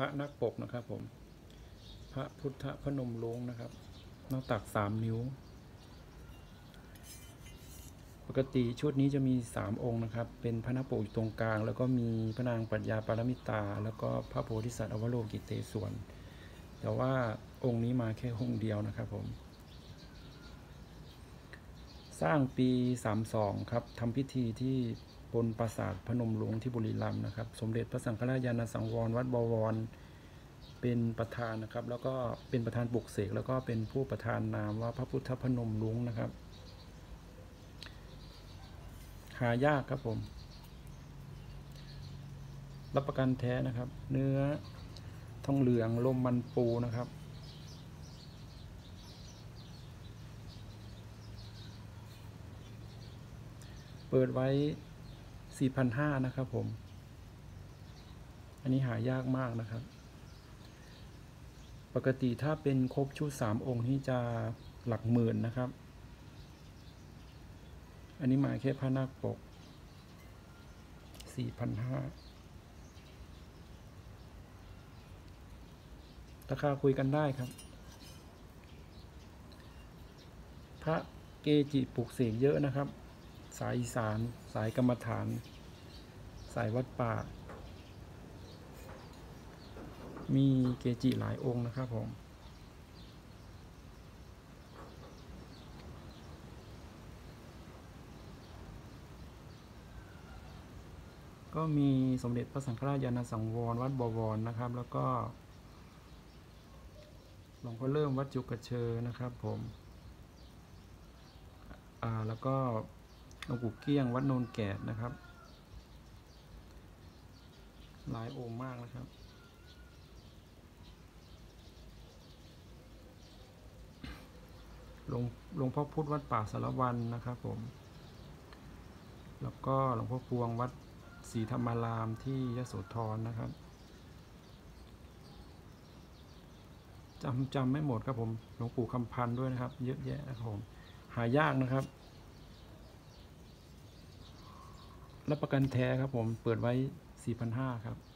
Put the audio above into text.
ระนักปกนะครับผมพระพุทธพนมรุ้งนะครับหน้าตัก3 นิ้วปกติชุดนี้จะมี3 องค์นะครับเป็นพระนักปกอยู่ตรงกลางแล้วก็มีพระนางปรัชญาปารมิตาแล้วก็พระโพธิสัตว์อวโลกิเตศวรแต่ว่าองค์นี้มาแค่องค์เดียวนะครับผมสร้างปี32ครับทำพิธีที่บนปราสาทพนมรุ้งที่บุรีรัมย์นะครับสมเด็จพระสังฆราชยานสังวรวัดบวรเป็นประธานนะครับแล้วก็เป็นประธานปลุกเสกแล้วก็เป็นผู้ประธานนามว่าพระพุทธพนมรุ้งนะครับหายากครับผมรับประกันแท้นะครับเนื้อทองเหลืองลมมันปูนะครับเปิดไว้ 4,500 นะครับผมอันนี้หายากมากนะครับปกติถ้าเป็นครบชุด3 องค์ที่จะหลักหมื่นนะครับอันนี้มาแค่พระนาคปก 4,500 ราคาคุยกันได้ครับพระเกจิปลุกเสกเยอะนะครับสายอีสานสายกรรมฐานสายวัดป่ามีเกจิหลายองค์นะครับผมก็มีสมเด็จพระสังฆราชยานสังวรวัดบวรนะครับแล้วก็หลวงพ่อเริ่มวัดจุกเชอนะครับผมแล้วก็หลวงปู่เกี้ยงวัดโนนแกดนะครับหลายองค์มากนะครับหลวงพ่อพุธวัดป่าสารวันนะครับผมแล้วก็หลวงพ่อพวงวัดศรีธรรมารามที่ยโสธรนะครับจำไม่หมดครับผมหลวงปู่คำพันธ์ด้วยนะครับเยอะแยะนะครับผมหายากนะครับรับประกันแท้ครับผมเปิดไว้ 4,500 ครับ